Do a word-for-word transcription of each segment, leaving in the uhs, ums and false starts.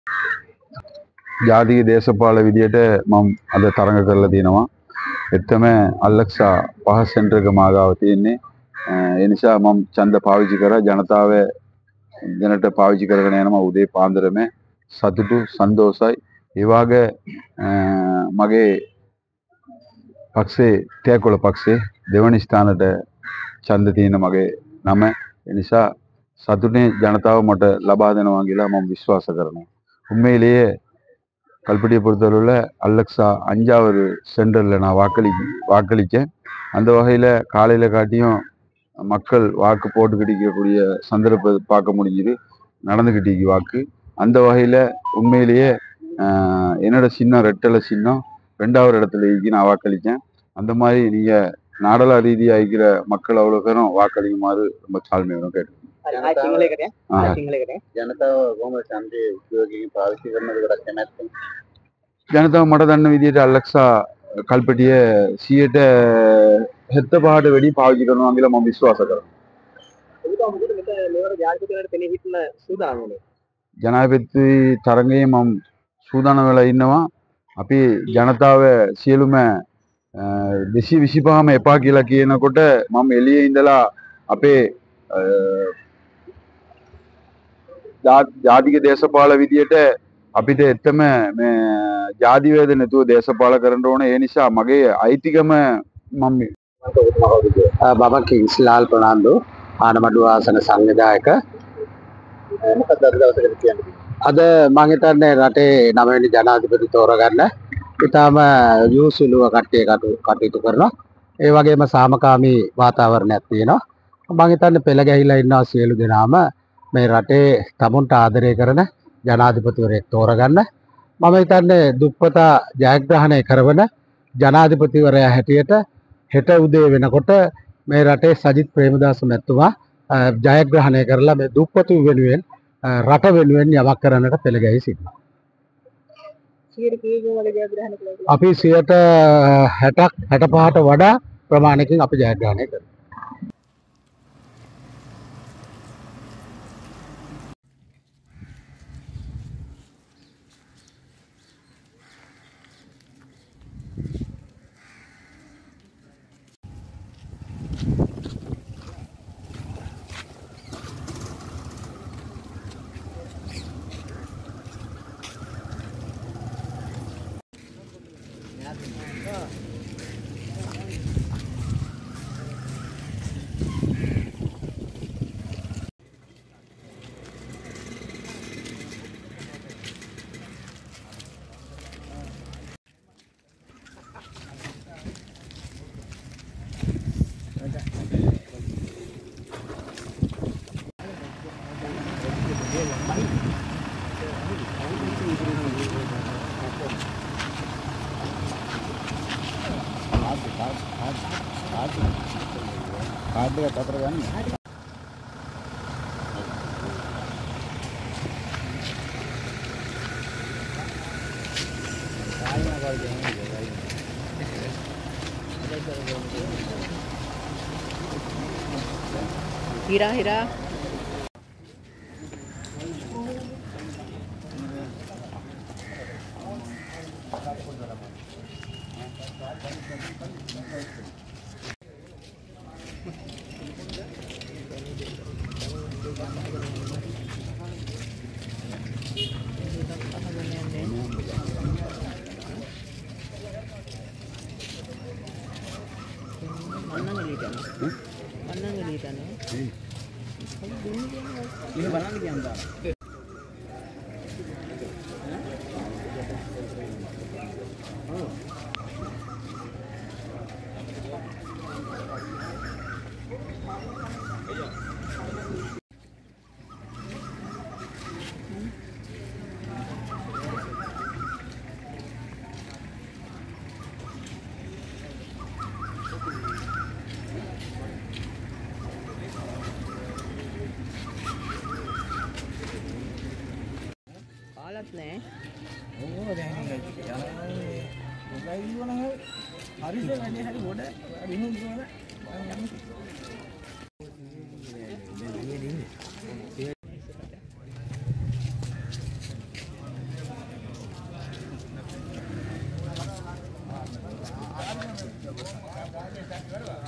ජාතික දේශපාල විදියට මම අද තරඟ කරලා තියෙනවා. එත්තම අලෙක්සා පහ සෙන්ටර් එක මාගාව තියෙන්නේ. ඒ නිසා මම ඡන්ද පාවිච්චි කරා ජනතාව දැනට පාවිච්චි කරගෙන යනවා උදේ පාන්දරම සතුටු සන්තෝසයි. ඒ වාගේ මගේ පක්ෂේ තෑකොළ පක්ෂේ දෙවනි ස්ථානට ඡන්ද තියෙන මගේ නම. ඒ නිසා සතුටේ ජනතාව මට ලබා දෙනවා කියලා මම විශ්වාස කරනවා. உண்மையிலேயே கல்பட்டியை பொறுத்தளவில் அலெக்ஸா அஞ்சாவது சென்டரில் நான் வாக்களி வாக்களித்தேன். அந்த வகையில் காலையில் காட்டியும் மக்கள் வாக்கு போட்டுக்கிட்டிக்கக்கூடிய சந்தர்ப்பத்தை பார்க்க முடிஞ்சுது. நடந்துக்கிட்டிக்கு வாக்கு அந்த வகையில் உண்மையிலேயே என்னோட சின்னம் ரெட்டலை சின்னம் ரெண்டாவது இடத்துல இருக்கு நான் வாக்களித்தேன். அந்த மாதிரி நீங்கள் நாடள ரீதியாக இருக்கிற மக்கள் அவ்வளோ பேரும் வாக்களிக்குமாறு ரொம்ப தாழ்மையோட கேட்டு ජනතාව මට දන්න විදිහට අලෙක්සා කල්පටිය සියයට හෙත්ත පහට වැඩි පාවිච්චි කරනවා කියලා මම විශ්වාස කරනවා. ජනාධිපති තරඟයේ මම සූදානම් වෙලා ඉන්නවා. අපි ජනතාව සියලුම දෙසිය විසිපහම එපා කියලා කියනකොට මම එළියේ ඉඳලා අපේ ජාතික දේශපාල විදියට අපිට එත්තම මේ ජාති වේද නැතුව දේශපාල කරන්න ඕන. ඒ නිසා මගේ අයිතිකම මම බබ කිංස්ලාල් ප්‍රනාන්දු ආනමඩුව ආසන සංවිධායක. අද මම හිතන්නේ රටේ නවවෙනි ජනාධිපති තෝරගන්න ඉතාම යොසුලුව කට්ටිය කටයුතු කරනවා. ඒ වගේම සාමකාමී වාතාවරණයක් තියෙනවා. මම හිතන්නේ පෙළ ගැහිලා ඉන්නවා සියලු දෙනාම මේ රටේ තමුන්ට ආදරය කරන ජනාධිපතිවරයෙක් තෝරගන්න. මම හිතන්නේ දුප්පතා ජයග්‍රහණය කරවන ජනාධිපතිවරයා හැටියට හෙට උදේ වෙනකොට මේ රටේ සජිත් ප්‍රේමදාස මැතිතුමා ජයග්‍රහණය කරලා මේ දුප්පතු වෙනුවෙන් රට වෙනුවෙන් යමක් කරන්නට පෙළ ගැහී සිටිනවා. අපි සියයට හැටක් හැටපහට වඩා ප්‍රමාණයකින් අපි ජයග්‍රහණය කරනවා. कार्ड का पत्र जानी हीरा हीरा ini barang lagi anda නේ ඕක දැන් යනවා මොකයි වුණා හරිද වැඩි හරි ගොඩ රිමුව් කරලා යන්න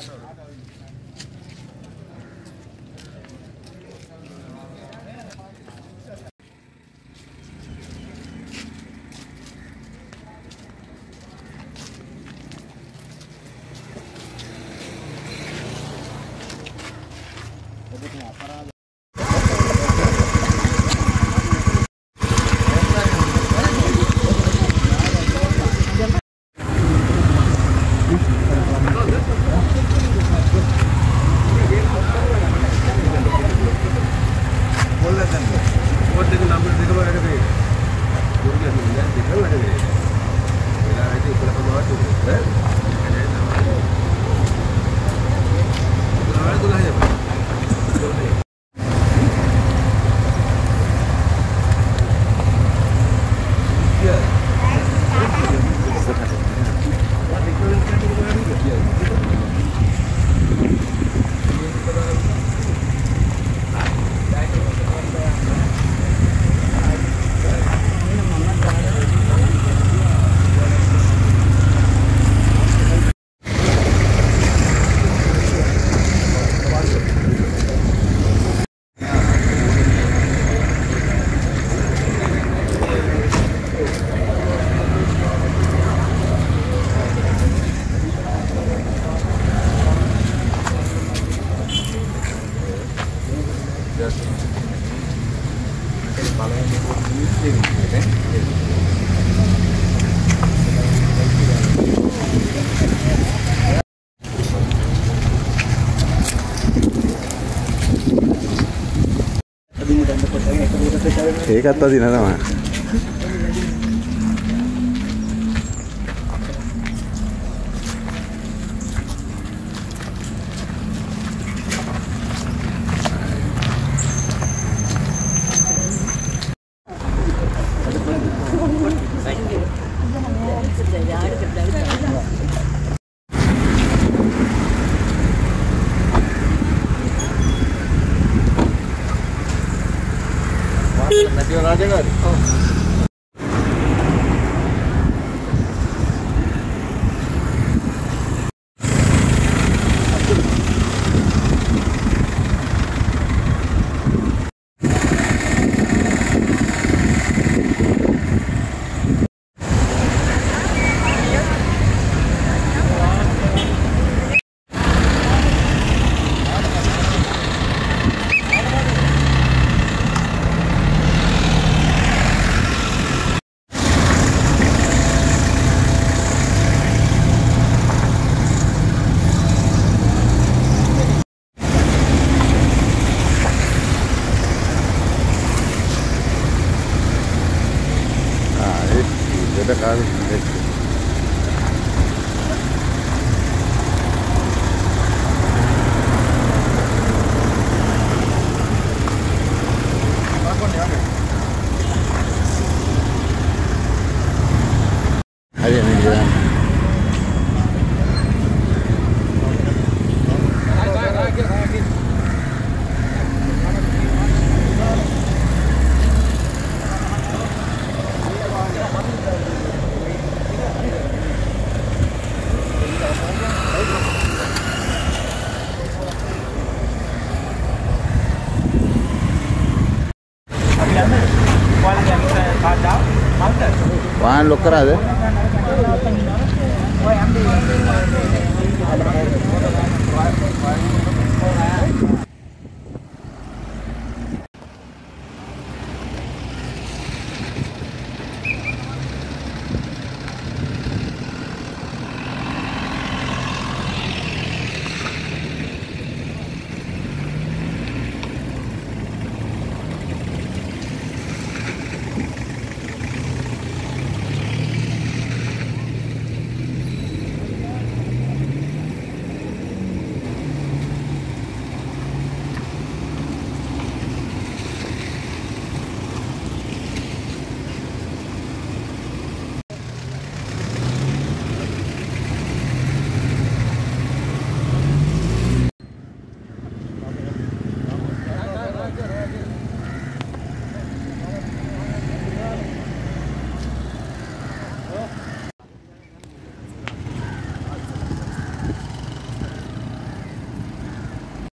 ඒකත් අදින තමයි. Kali hari ini jalan. Wahan lock करा दे.